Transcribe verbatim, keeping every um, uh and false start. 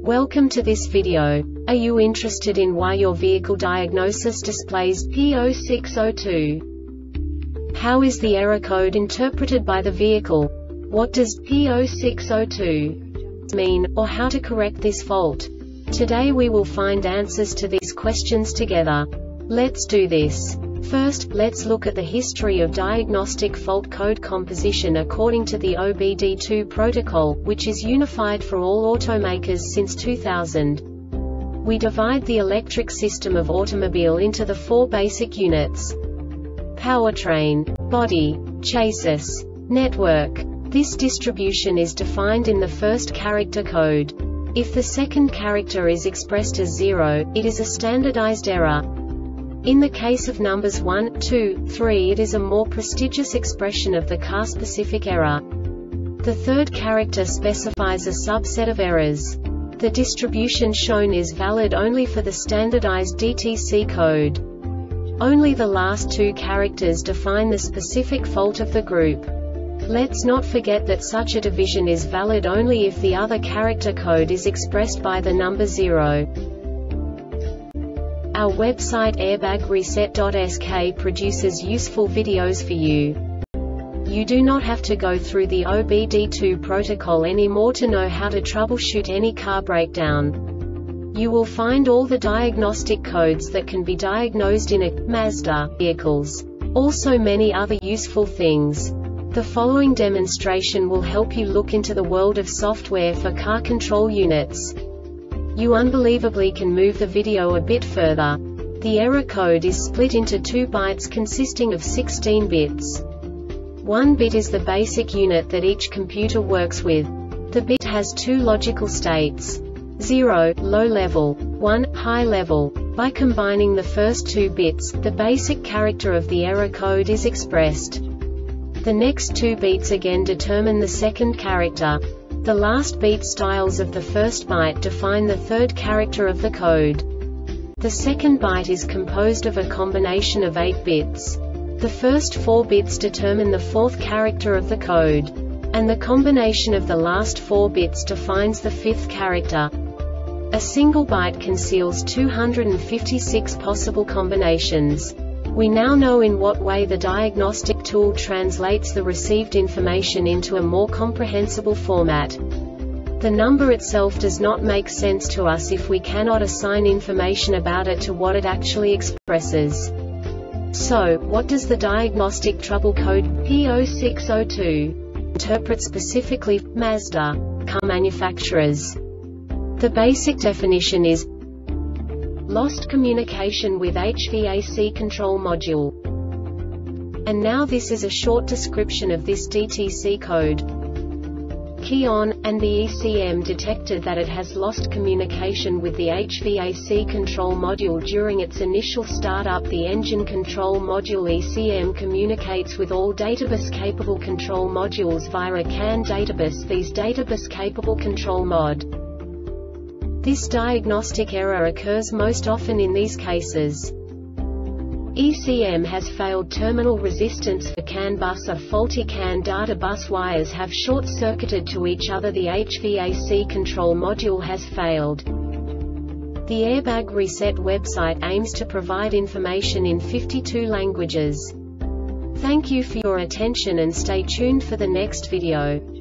Welcome to this video. Are you interested in why your vehicle diagnosis displays P zero six zero two? How is the error code interpreted by the vehicle? What does P zero six zero two mean, or how to correct this fault? Today we will find answers to these questions together. Let's do this. First, let's look at the history of diagnostic fault code composition according to the O B D two protocol, which is unified for all automakers since two thousand. We divide the electric system of automobile into the four basic units: powertrain, body, chassis, network. This distribution is defined in the first character code. If the second character is expressed as zero, it is a standardized error. In the case of numbers one, two, three, it is a more prestigious expression of the car-specific error. The third character specifies a subset of errors. The distribution shown is valid only for the standardized D T C code. Only the last two characters define the specific fault of the group. Let's not forget that such a division is valid only if the other character code is expressed by the number zero. Our website airbag reset dot S K produces useful videos for you. You do not have to go through the O B D two protocol anymore to know how to troubleshoot any car breakdown. You will find all the diagnostic codes that can be diagnosed in a Mazda vehicles. Also many other useful things. The following demonstration will help you look into the world of software for car control units. You unbelievably can move the video a bit further. The error code is split into two bytes consisting of sixteen bits. One bit is the basic unit that each computer works with. The bit has two logical states: zero, low level, one, high level. By combining the first two bits, the basic character of the error code is expressed. The next two bits again determine the second character. The last beat styles of the first byte define the third character of the code. The second byte is composed of a combination of eight bits. The first four bits determine the fourth character of the code. And the combination of the last four bits defines the fifth character. A single byte conceals two hundred fifty-six possible combinations. We now know in what way the diagnostic tool translates the received information into a more comprehensible format. The number itself does not make sense to us if we cannot assign information about it to what it actually expresses. So, what does the diagnostic trouble code P zero six zero two interpret specifically for Mazda car manufacturers? The basic definition is lost communication with H V A C control module. And now this is a short description of this D T C code. Key on, and the E C M detected that it has lost communication with the H V A C control module during its initial startup. The engine control module E C M communicates with all databus-capable control modules via a C A N databus. These databus-capable control mod. This diagnostic error occurs most often in these cases: E C M has failed terminal resistance for C A N bus, a faulty C A N data bus wires have short-circuited to each other, the H V A C control module has failed. The Airbag Reset website aims to provide information in fifty-two languages. Thank you for your attention and stay tuned for the next video.